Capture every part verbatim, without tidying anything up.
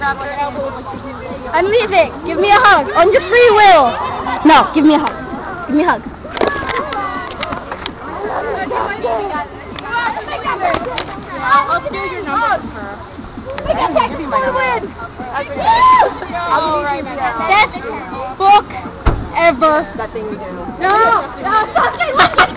I'm leaving. Give me a hug on your free will. No, give me a hug. Give me a hug. I'll steal your number from her. Give me my number. I'll be right back. Best book ever. That thing we do. No, no, Sasuke, let's get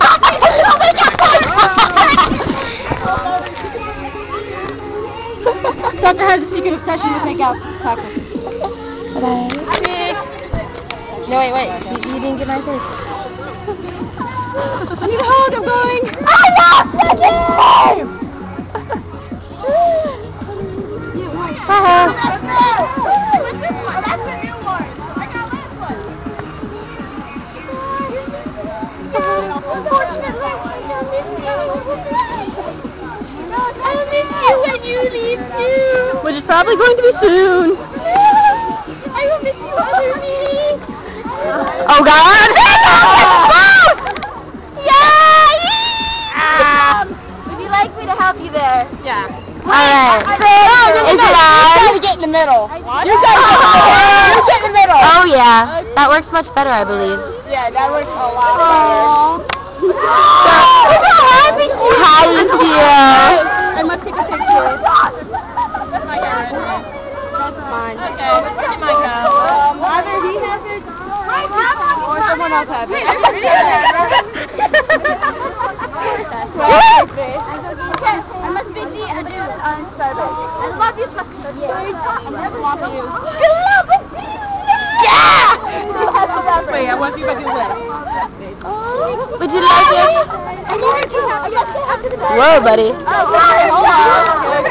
Sasuke. Sasuke has a secret obsession with makeout tacos. Bye. No, wait, wait. You, you didn't get my face. I need a hug. I'm going. I love the game. Haha. I'll miss you when you leave too. Which is probably going to be soon. I will miss you, other me. Oh God! Yeah! Would you like me to help you there? Yeah. Alright. Is it on? You gotta get in the middle. What? You gotta get in the middle. You get in the middle. Oh yeah. That works much better, I believe. Yeah, that works a lot better. So, look how happy she is. How do you feel? I must take a picture. That's my hair. That's mine. Okay, let's look at my hair. Um, either he has it or someone else has it. Okay, I must be the adieu on Starbase. I love you, Sasuke. I never want you. I love you! Yeah! Wait, I want you to do this. Would you like it? Whoa, buddy. Oh, sorry, hold on.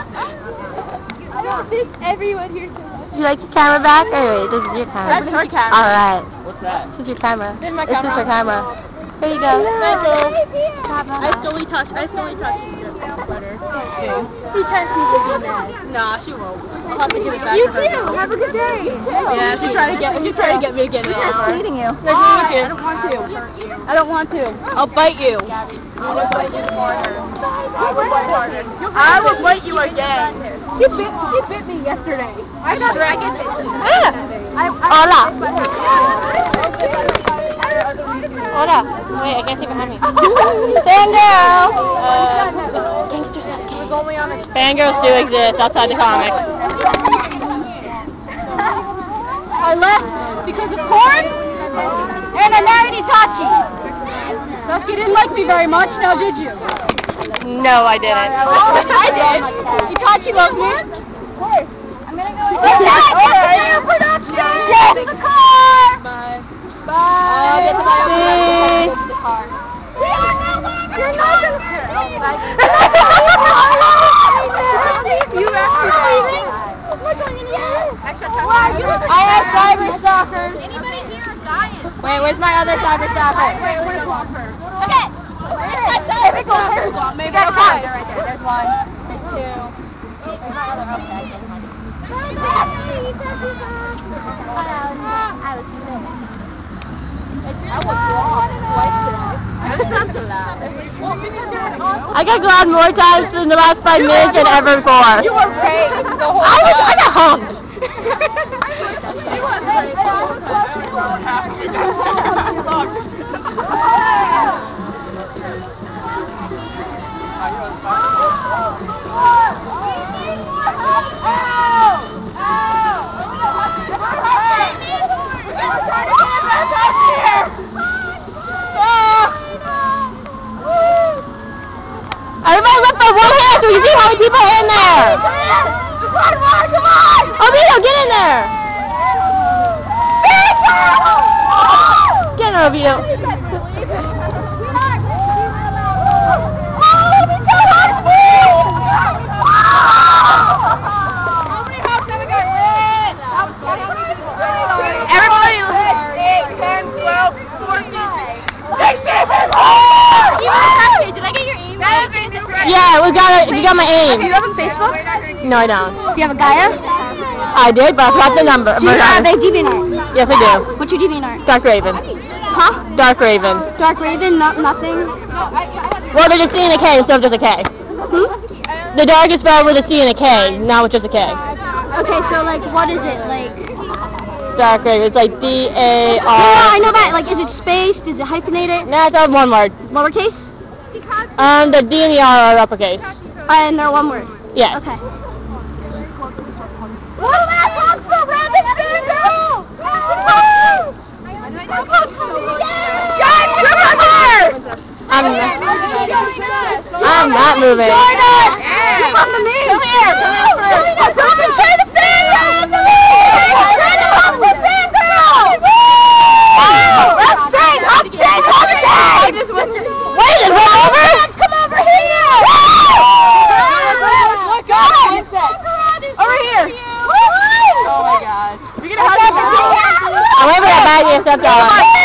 I don't think everyone here says Would you like your camera back? Or wait, this is your camera. That's her camera. Alright. What's that? This is your camera. This is my This is her camera. Here you go. I slowly touch, I slowly touch your sweater. She tries to be mad. Nah, she won't. I'll have to give it back You to her. too! Have a good day! Yeah, she's trying to get she's trying to get me again. She's eating you. No, thank you. I don't want to. I don't want to. I'll bite you. I will bite you harder. I will bite harder. I will bite you again. She bit, she bit me yesterday. I got dragon bit too. Hola. Hola. Wait, I can't see behind me. Fangirl. Uh, Gangster Sasuke. Fangirls do exist outside the comics. I left because of corn, and I married Itachi. Sasuke didn't like me very much, now did you? No, I didn't. I did. Itachi loves me. I'm gonna go in the production. Get in the car. Bye. Bye. I'll get to my See? own the car. You're not going to You actually leaving? I have cyber stalkers. Anybody here is dying? Wait, where's my other cyber stalker? Wait, where's Walker? Okay. Where's my cyber stalker? Maybe There's I'll one. Right there. There's one. There's two. Where's my other? Okay. I got glad more times in the last five minutes than ever before. You were paid the whole I was I got humped. Everybody lift by one hand so we can see how many people are in there. Come on, come on! Oh, Vito, get in there. Get in there, Vito. Everybody, eight, ten, twelve, fourteen, sixteen, Did I get your email? Yeah, we got it. You got my Do you aim. have a Facebook? No, I don't. Do you have a Gaia? I did, but I forgot the number. Do you have a DeviantArt? Yes, I do. What's your DeviantArt? Dark Raven. Huh? Dark Raven. Dark Raven? No, nothing? Well, they're just C and a K instead of just a K. Hmm? The dark is spelled with a C and a K, not with just a K. Okay, so like, what is it? Like... Dark Raven. It's like D A No, R. I know that. Like, is it spaced? Is it hyphenated? No, it's all one word. Lowercase? Um, the D and the R are uppercase. And they're one word? Yes. Okay. One last one for Rabbit Fangirl! I'm not, I'm not moving. Join us! Come on to me! Come here! Come here first! Come and try the Fangirl! Try to help the Fangirl! Let's shake! Up shake! Up shake! Wait, is it over? Let's come over here! Look up, princess. Over here! Oh my god. We're gonna have to I'm waiting for that bag to get stepped on.